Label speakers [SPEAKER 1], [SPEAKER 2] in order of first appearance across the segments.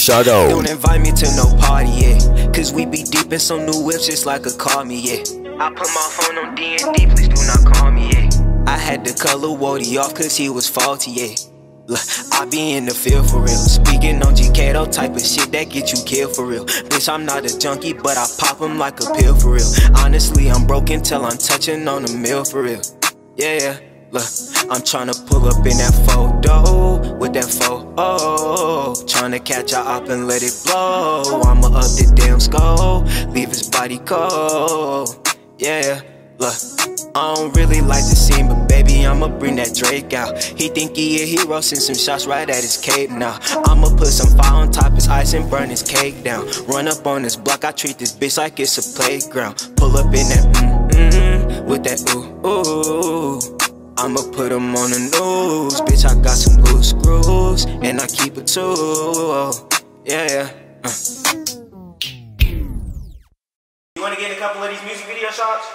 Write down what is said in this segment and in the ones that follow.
[SPEAKER 1] Shadow.
[SPEAKER 2] Don't invite me to no party, yeah. Cause we be deep in some new whips just like a call me, yeah. I put my phone on D&D, please do not call me, yeah. I had to color Wody off cause he was faulty, yeah. Look, I be in the field for real. Speaking on GKO type of shit that get you killed for real. Bitch, I'm not a junkie, but I pop him like a pill for real. Honestly, I'm broken till I'm touching on a meal for real. Yeah, look, I'm tryna pull up in that photo with that photo. Tryna catch a op and let it blow. I'ma up the damn skull, leave his body cold. Yeah, look, I don't really like the scene, but baby, I'ma bring that Drake out. He think he a hero, send some shots right at his cape now. I'ma put some fire on top his ice and burn his cake down. Run up on this block, I treat this bitch like it's a playground. Pull up in that with that ooh. I'ma put him on the news. Bitch, I got some loose screws, and I keep it too. Yeah.
[SPEAKER 3] You wanna get a couple of these music video shots?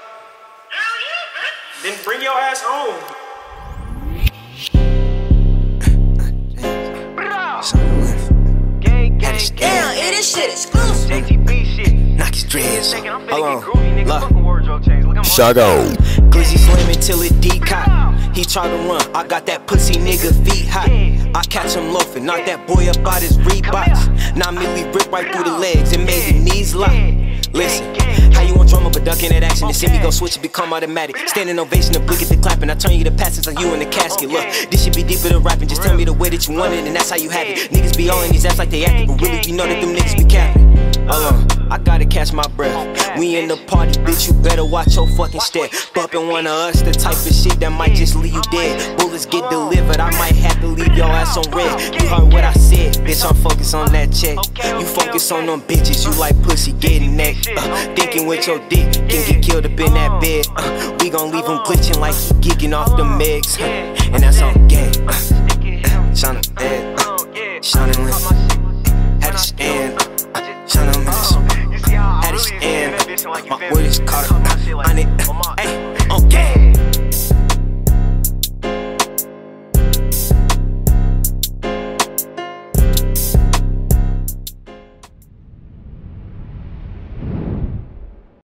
[SPEAKER 3] Then bring your ass home.
[SPEAKER 4] Damn, it is shit exclusive.
[SPEAKER 2] JTB shit. Knock his dreads. Hold on. Look.
[SPEAKER 1] Shadow.
[SPEAKER 2] Glizzy slamming till it decock. He try to run. I got that pussy nigga feet hot. I catch him loafing. Knock that boy up out his Reeboks. 9 milli rip right through the legs and made the knees lock. Listen, how you want drama but ducking that action? To see me go switch it become automatic. Standing ovation, the blick at the clapping. I turn you to passes like you in the casket. Look, this should be deeper than rapping. Just tell me the way that you want it and that's how you have it. Niggas be all in these apps like they acting, but really we know that them niggas be capping. I gotta catch my breath. We in the party, bitch, you better watch your fucking step. Bumpin' one of us, the type of shit that might just leave you dead. Bullets get delivered, I might have to leave your ass on red. You heard what I said, bitch, I'm focused on that check. You focus on them bitches, you like pussy getting neck. Thinking with your dick, can get killed up in that bed. We gon' leave him glitching like he geeking off the megs. And that's on game. Tryna